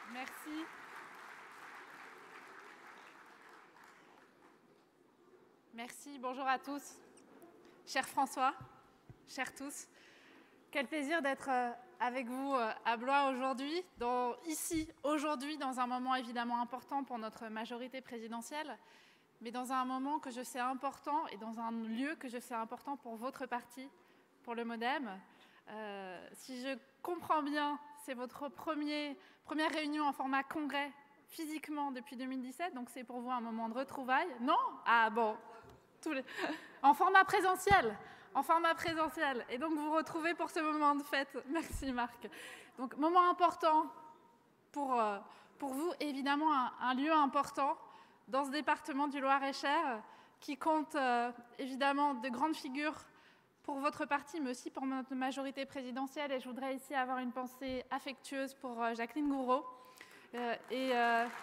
Merci. Merci, bonjour à tous. Cher François, chers tous, quel plaisir d'être avec vous à Blois aujourd'hui, aujourd'hui, dans un moment évidemment important pour notre majorité présidentielle, mais dans un moment que je sais important et dans un lieu que je sais important pour votre parti, pour le MoDem. Si je comprends bien, c'est votre première réunion en format congrès physiquement depuis 2017, donc c'est pour vous un moment de retrouvailles. Non? Ah bon, en format présentiel. Et donc vous vous retrouvez pour ce moment de fête. Merci Marc. Donc moment important pour vous, évidemment un lieu important dans ce département du Loir-et-Cher qui compte évidemment de grandes figures pour votre parti, mais aussi pour notre majorité présidentielle. Et je voudrais ici avoir une pensée affectueuse pour Jacqueline Gouraud. Et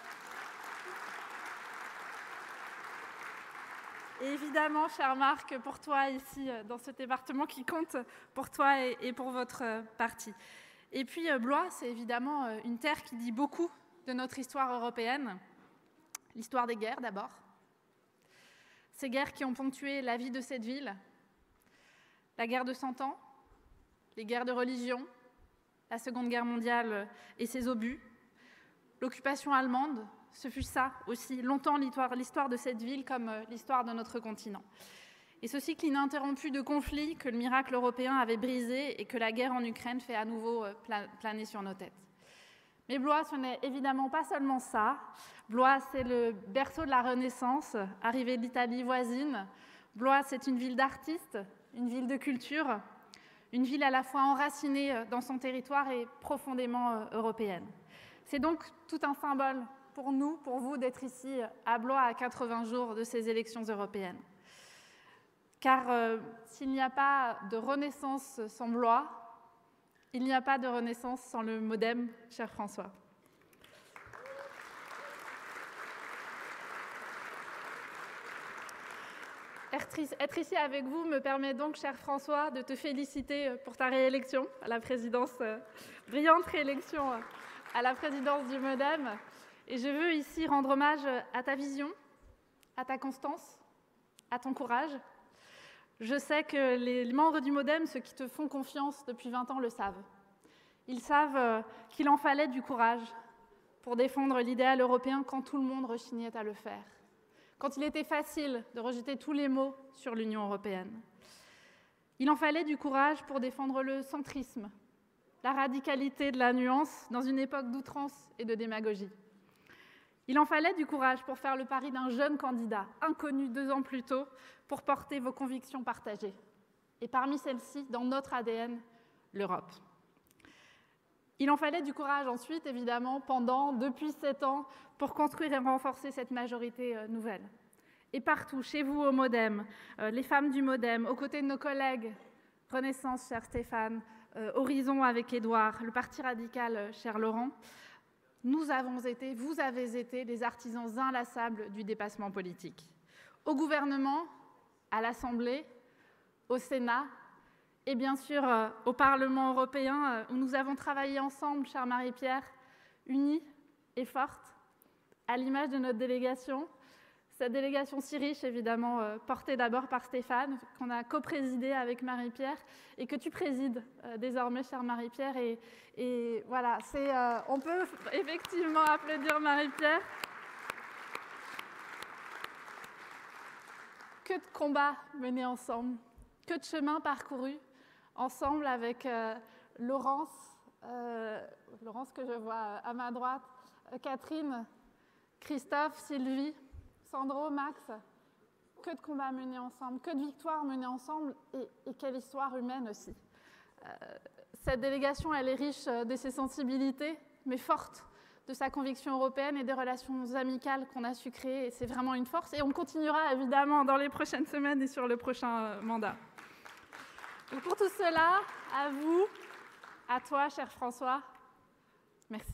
évidemment, cher Marc, pour toi ici, dans ce département qui compte pour toi et pour votre parti. Et puis, Blois, c'est évidemment une terre qui dit beaucoup de notre histoire européenne. L'histoire des guerres, d'abord. Ces guerres qui ont ponctué la vie de cette ville. La guerre de 100 ans, les guerres de religion, la Seconde Guerre mondiale et ses obus, l'occupation allemande, ce fut ça aussi, longtemps l'histoire de cette ville comme l'histoire de notre continent. Et ce cycle ininterrompu de conflits que le miracle européen avait brisé et que la guerre en Ukraine fait à nouveau planer sur nos têtes. Mais Blois, ce n'est évidemment pas seulement ça. Blois, c'est le berceau de la Renaissance, arrivé d'Italie voisine. Blois, c'est une ville d'artistes, une ville de culture, une ville à la fois enracinée dans son territoire et profondément européenne. C'est donc tout un symbole pour nous, pour vous, d'être ici à Blois à 80 jours de ces élections européennes. Car s'il n'y a pas de renaissance sans Blois, il n'y a pas de renaissance sans le MoDem, cher François. Être ici avec vous me permet donc, cher François, de te féliciter pour ta réélection à la présidence, brillante réélection à la présidence du MoDem. Et je veux ici rendre hommage à ta vision, à ta constance, à ton courage. Je sais que les membres du MoDem, ceux qui te font confiance depuis 20 ans, le savent. Ils savent qu'il en fallait du courage pour défendre l'idéal européen quand tout le monde rechignait à le faire. Quand il était facile de rejeter tous les mots sur l'Union européenne. Il en fallait du courage pour défendre le centrisme, la radicalité de la nuance dans une époque d'outrance et de démagogie. Il en fallait du courage pour faire le pari d'un jeune candidat, inconnu 2 ans plus tôt, pour porter vos convictions partagées. Et parmi celles-ci, dans notre ADN, l'Europe. Il en fallait du courage ensuite, évidemment, depuis 7 ans, pour construire et renforcer cette majorité nouvelle. Et partout, chez vous au MoDem, les femmes du MoDem, aux côtés de nos collègues, Renaissance, cher Stéphane, Horizon avec Édouard, le Parti radical, cher Laurent, nous avons été, vous avez été, les artisans inlassables du dépassement politique. Au gouvernement, à l'Assemblée, au Sénat, et bien sûr au Parlement européen, où nous avons travaillé ensemble, chère Marie-Pierre, unis et fortes, à l'image de notre délégation. Cette délégation si riche, évidemment, portée d'abord par Stéphane, qu'on a coprésidée avec Marie-Pierre, et que tu présides désormais, chère Marie-Pierre. Et voilà, on peut effectivement applaudir Marie-Pierre. Que de combats menés ensemble, que de chemins parcourus ensemble avec Laurence que je vois à ma droite, Catherine, Christophe, Sylvie, Sandro, Max, que de combats menés ensemble, que de victoires menées ensemble et quelle histoire humaine aussi. Cette délégation, elle est riche de ses sensibilités, mais forte de sa conviction européenne et des relations amicales qu'on a su créer. Et c'est vraiment une force. Et on continuera évidemment dans les prochaines semaines et sur le prochain mandat. Donc pour tout cela, à vous, à toi, cher François, merci.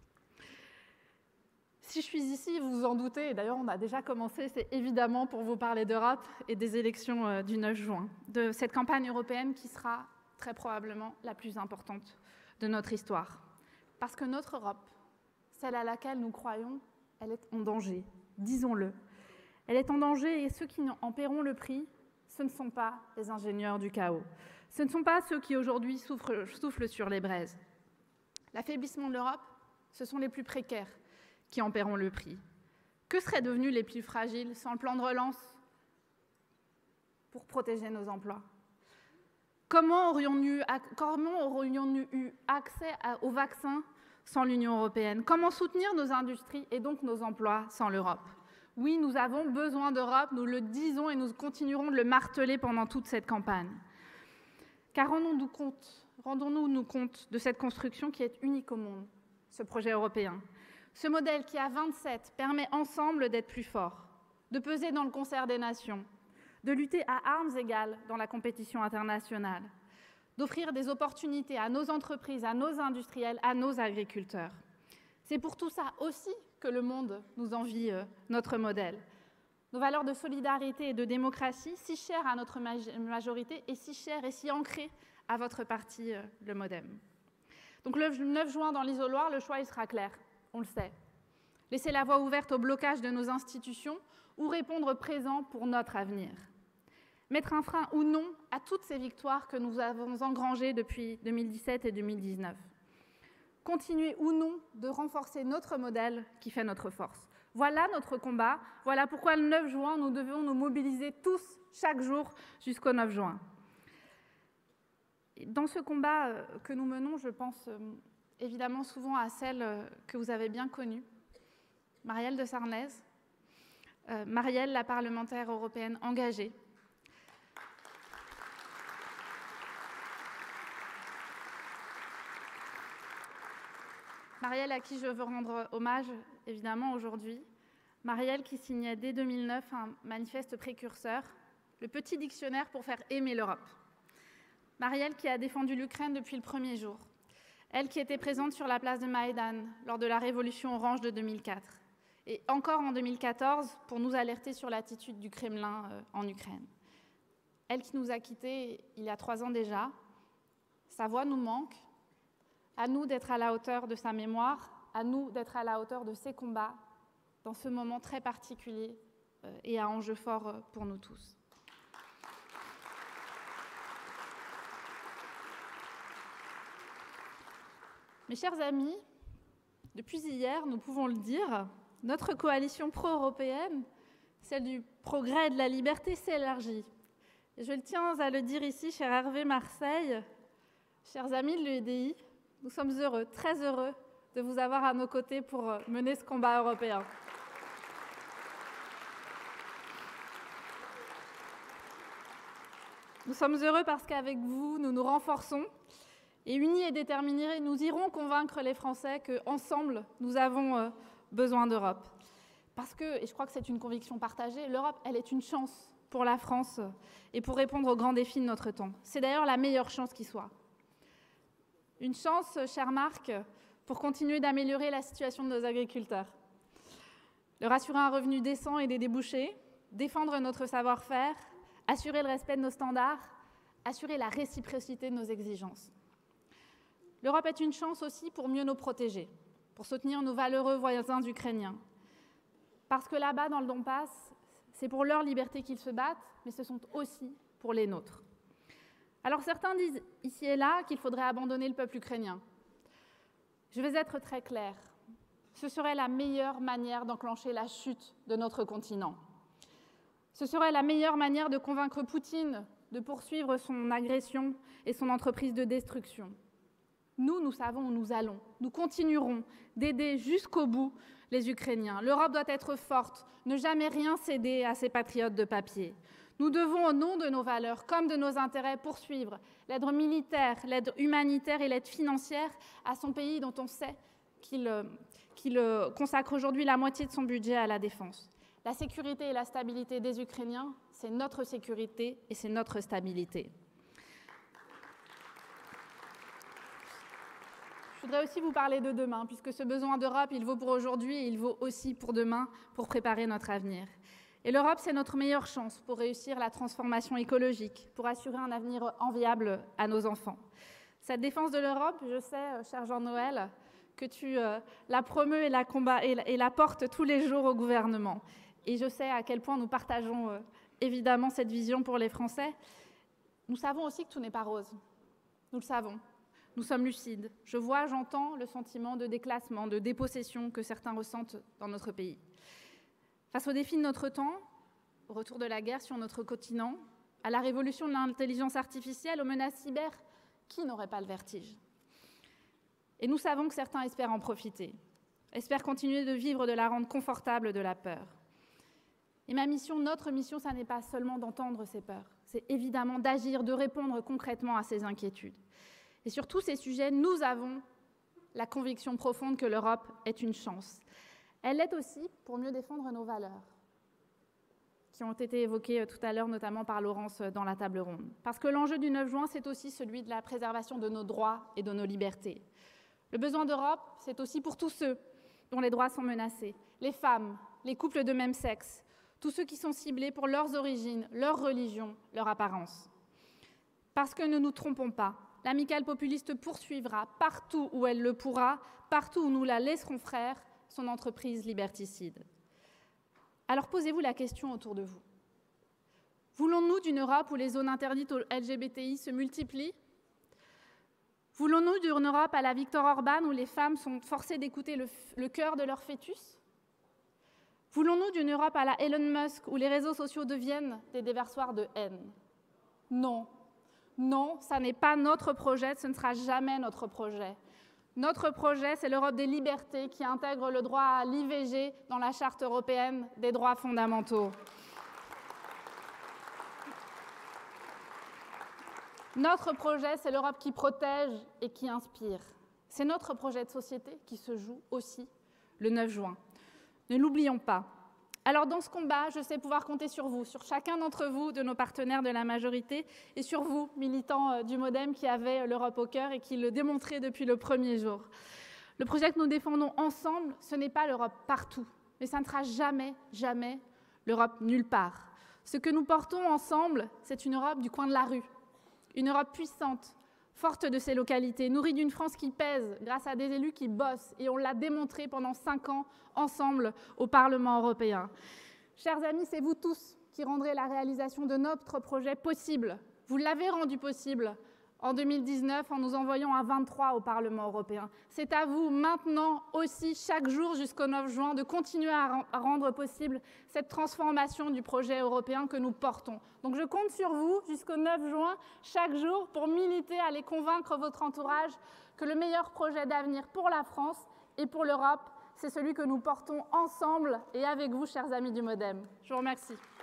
Si je suis ici, vous vous en doutez, et d'ailleurs on a déjà commencé, c'est évidemment pour vous parler d'Europe et des élections du 9 juin, de cette campagne européenne qui sera très probablement la plus importante de notre histoire. Parce que notre Europe, celle à laquelle nous croyons, elle est en danger, disons-le. Elle est en danger et ceux qui en paieront le prix, ce ne sont pas les ingénieurs du chaos. Ce ne sont pas ceux qui aujourd'hui soufflent sur les braises. L'affaiblissement de l'Europe, ce sont les plus précaires qui en paieront le prix. Que seraient devenus les plus fragiles sans le plan de relance pour protéger nos emplois? Comment aurions-nous eu accès aux vaccins sans l'Union européenne? Comment soutenir nos industries et donc nos emplois sans l'Europe? Oui, nous avons besoin d'Europe, nous le disons et nous continuerons de le marteler pendant toute cette campagne. Car rendons-nous compte de cette construction qui est unique au monde, ce projet européen. Ce modèle qui, à 27, permet ensemble d'être plus forts, de peser dans le concert des nations, de lutter à armes égales dans la compétition internationale, d'offrir des opportunités à nos entreprises, à nos industriels, à nos agriculteurs. C'est pour tout ça aussi que le monde nous envie notre modèle. Nos valeurs de solidarité et de démocratie, si chères à notre majorité et si chères et si ancrées à votre parti, le MoDem. Donc le 9 juin, dans l'isoloir, le choix il sera clair, on le sait. Laisser la voie ouverte au blocage de nos institutions ou répondre présent pour notre avenir. Mettre un frein ou non à toutes ces victoires que nous avons engrangées depuis 2017 et 2019. Continuer ou non de renforcer notre modèle qui fait notre force. Voilà notre combat, voilà pourquoi le 9 juin, nous devons nous mobiliser tous, chaque jour, jusqu'au 9 juin. Dans ce combat que nous menons, je pense évidemment souvent à celle que vous avez bien connue, Marielle de Sarnez. Marielle, la parlementaire européenne engagée. Marielle à qui je veux rendre hommage, évidemment, aujourd'hui. Marielle qui signait dès 2009 un manifeste précurseur, le petit dictionnaire pour faire aimer l'Europe. Marielle qui a défendu l'Ukraine depuis le premier jour. Elle qui était présente sur la place de Maïdan lors de la révolution orange de 2004. Et encore en 2014 pour nous alerter sur l'attitude du Kremlin en Ukraine. Elle qui nous a quittés il y a 3 ans déjà. Sa voix nous manque. À nous d'être à la hauteur de sa mémoire, à nous d'être à la hauteur de ses combats dans ce moment très particulier et à enjeu fort pour nous tous. Mes chers amis, depuis hier, nous pouvons le dire, notre coalition pro-européenne, celle du progrès et de la liberté, s'élargit. Et je tiens à le dire ici, cher Hervé Marseille, chers amis de l'UDI, nous sommes heureux, très heureux de vous avoir à nos côtés pour mener ce combat européen. Nous sommes heureux parce qu'avec vous, nous nous renforçons et unis et déterminés, nous irons convaincre les Français qu'ensemble, nous avons besoin d'Europe. Parce que, et je crois que c'est une conviction partagée, l'Europe, elle est une chance pour la France et pour répondre aux grands défis de notre temps. C'est d'ailleurs la meilleure chance qui soit. Une chance, cher Marc, pour continuer d'améliorer la situation de nos agriculteurs. Leur assurer un revenu décent et des débouchés, défendre notre savoir-faire, assurer le respect de nos standards, assurer la réciprocité de nos exigences. L'Europe est une chance aussi pour mieux nous protéger, pour soutenir nos valeureux voisins ukrainiens. Parce que là-bas, dans le Donbass, c'est pour leur liberté qu'ils se battent, mais ce sont aussi pour les nôtres. Alors certains disent ici et là qu'il faudrait abandonner le peuple ukrainien. Je vais être très claire. Ce serait la meilleure manière d'enclencher la chute de notre continent. Ce serait la meilleure manière de convaincre Poutine de poursuivre son agression et son entreprise de destruction. Nous savons où nous allons. Nous continuerons d'aider jusqu'au bout les Ukrainiens. L'Europe doit être forte, ne jamais rien céder à ses patriotes de papier. Nous devons, au nom de nos valeurs comme de nos intérêts, poursuivre l'aide militaire, l'aide humanitaire et l'aide financière à son pays dont on sait qu'il consacre aujourd'hui la moitié de son budget à la défense. La sécurité et la stabilité des Ukrainiens, c'est notre sécurité et c'est notre stabilité. Je voudrais aussi vous parler de demain, puisque ce besoin d'Europe, il vaut pour aujourd'hui et il vaut aussi pour demain, pour préparer notre avenir. Et l'Europe, c'est notre meilleure chance pour réussir la transformation écologique, pour assurer un avenir enviable à nos enfants. Cette défense de l'Europe, je sais, cher Jean-Noël, que tu la promeus et la portes tous les jours au gouvernement. Et je sais à quel point nous partageons évidemment cette vision pour les Français. Nous savons aussi que tout n'est pas rose. Nous le savons. Nous sommes lucides. Je vois, j'entends le sentiment de déclassement, de dépossession que certains ressentent dans notre pays. Face aux défis de notre temps, au retour de la guerre sur notre continent, à la révolution de l'intelligence artificielle, aux menaces cyber, qui n'aurait pas le vertige? Et nous savons que certains espèrent en profiter, espèrent continuer de vivre de la rente confortable de la peur. Et ma mission, notre mission, ça n'est pas seulement d'entendre ces peurs, c'est évidemment d'agir, de répondre concrètement à ces inquiétudes. Et sur tous ces sujets, nous avons la conviction profonde que l'Europe est une chance. Elle l'est aussi pour mieux défendre nos valeurs, qui ont été évoquées tout à l'heure, notamment par Laurence dans la table ronde. Parce que l'enjeu du 9 juin, c'est aussi celui de la préservation de nos droits et de nos libertés. Le besoin d'Europe, c'est aussi pour tous ceux dont les droits sont menacés, les femmes, les couples de même sexe, tous ceux qui sont ciblés pour leurs origines, leur religion, leur apparence. Parce que ne nous trompons pas, l'amicale populiste poursuivra partout où elle le pourra, partout où nous la laisserons faire, son entreprise liberticide. Alors posez-vous la question autour de vous. Voulons-nous d'une Europe où les zones interdites aux LGBTI se multiplient? Voulons-nous d'une Europe à la Viktor Orban où les femmes sont forcées d'écouter le cœur de leur fœtus? Voulons-nous d'une Europe à la Elon Musk où les réseaux sociaux deviennent des déversoirs de haine? Non. Non, ça n'est pas notre projet, ce ne sera jamais notre projet. Notre projet, c'est l'Europe des libertés qui intègre le droit à l'IVG dans la Charte européenne des droits fondamentaux. Notre projet, c'est l'Europe qui protège et qui inspire. C'est notre projet de société qui se joue aussi le 9 juin. Ne l'oublions pas. Alors dans ce combat, je sais pouvoir compter sur vous, sur chacun d'entre vous, de nos partenaires de la majorité, et sur vous, militants du MoDem qui avez l'Europe au cœur et qui le démontrez depuis le premier jour. Le projet que nous défendons ensemble, ce n'est pas l'Europe partout, mais ça ne sera jamais, jamais l'Europe nulle part. Ce que nous portons ensemble, c'est une Europe du coin de la rue, une Europe puissante, forte de ses localités, nourrie d'une France qui pèse grâce à des élus qui bossent, et on l'a démontré pendant 5 ans ensemble au Parlement européen. Chers amis, c'est vous tous qui rendrez la réalisation de notre projet possible. Vous l'avez rendu possible en 2019 en nous envoyant un 23 au Parlement européen. C'est à vous maintenant aussi, chaque jour jusqu'au 9 juin, de continuer à rendre possible cette transformation du projet européen que nous portons. Donc je compte sur vous jusqu'au 9 juin, chaque jour, pour militer, aller convaincre votre entourage que le meilleur projet d'avenir pour la France et pour l'Europe, c'est celui que nous portons ensemble et avec vous, chers amis du MoDem. Je vous remercie.